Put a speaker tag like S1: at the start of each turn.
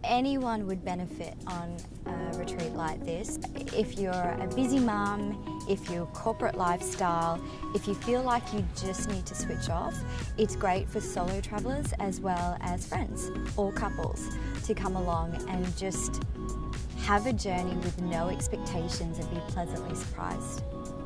S1: Anyone would benefit on a retreat like this. If you're a busy mum, if you're corporate lifestyle, if you feel like you just need to switch off, it's great for solo travellers as well as friends or couples to come along and just have a journey with no expectations and be pleasantly surprised.